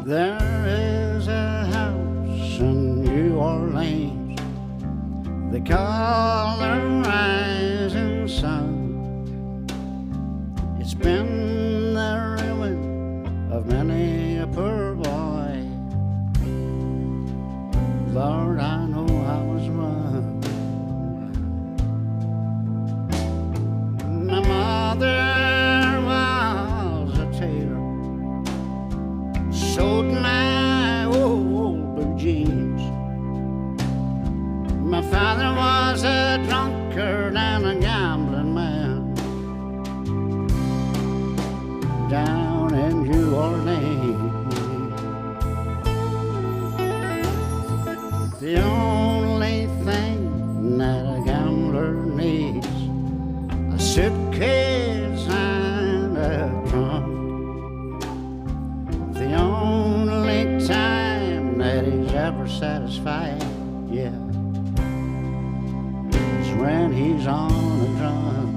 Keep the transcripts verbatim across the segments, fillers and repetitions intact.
There is a house in New Orleans they call the rising sun. It's been the ruin of many a poor boy. Lord, I know I was one. My mother was a tailor, sewed my old blue jeans. My father was a drunkard and a gambling man down in New Orleans. The only thing that a gambler needs, a suitcase and a trunk. The only time that he's ever satisfied, yeah, is when he's on a drum.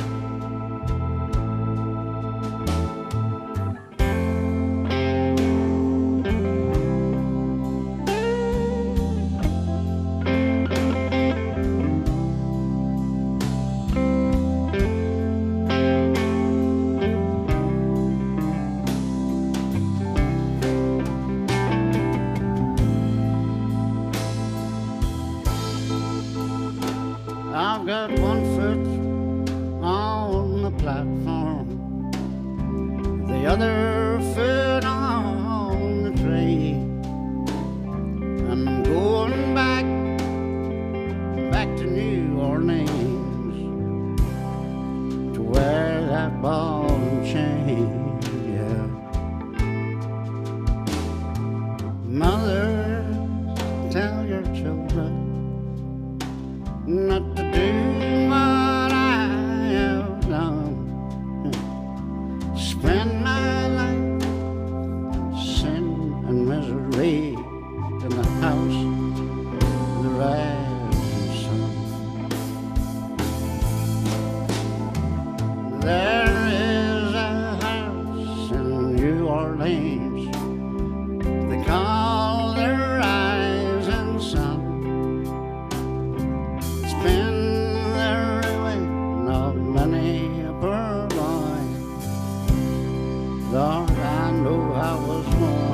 I've got one foot on the platform, the other foot on the train, and I'm going back, back to New Orleans, to wear that ball and chain, yeah. Mother, tell your children not to do what I have done. Spend my life in sin and misery in the house of the rising sun. There is a house in New Orleans they call the rising sun. Been the ruin of many a poor boy. Lord, I know I was one.